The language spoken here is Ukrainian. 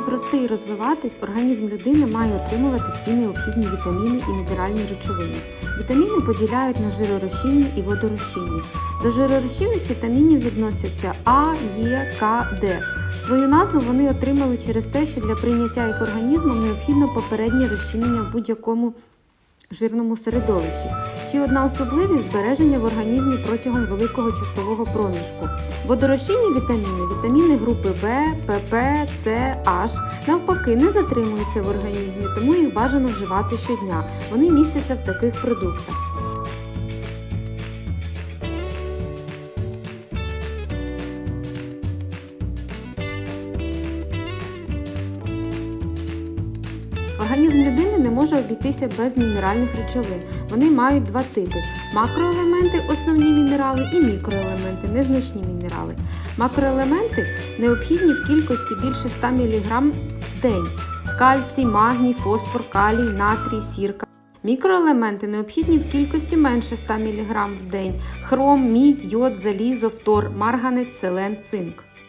Щоб рости і розвиватись, організм людини має отримувати всі необхідні вітаміни і мінеральні речовини. Вітаміни поділяють на жиророзчинні і водорозчинні. До жиророзчинних вітамінів відносяться А, Е, К, Д. Свою назву вони отримали через те, що для прийняття їх організмом необхідно попереднє розчинення в будь-якому жирному середовищі. Ще одна особливість – збереження в організмі протягом великого часового проміжку. Водорозчинні вітаміни групи В, ПП, С, H, навпаки, не затримуються в організмі, тому їх бажано вживати щодня. Вони містяться в таких продуктах: організм людини не може обійтися без мінеральних речовин. Вони мають два типи – макроелементи – основні мінерали і мікроелементи – незначні мінерали. Макроелементи необхідні в кількості більше 100 мг в день – кальцій, магній, фосфор, калій, натрій, сірка. Мікроелементи необхідні в кількості менше 100 мг в день – хром, мідь, йод, залізо, фтор, марганець, селен, цинк.